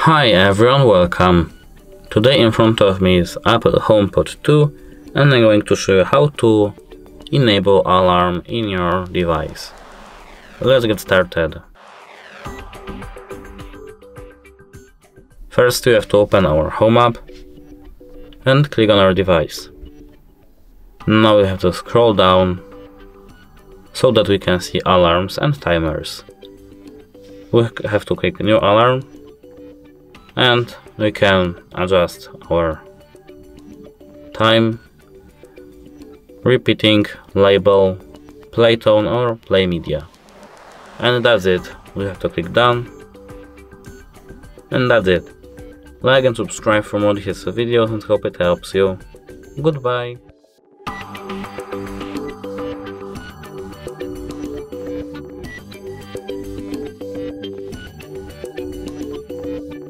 Hi everyone, welcome! Today in front of me is Apple HomePod 2 and I'm going to show you how to enable alarm in your device. Let's get started. First we have to open our Home app and click on our device. Now we have to scroll down so that we can see alarms and timers. We have to click New Alarm and we can adjust our time, repeating, label, play tone or play media. And that's it. We have to click Done. And that's it. Like and subscribe for more videos and hope it helps you. Goodbye.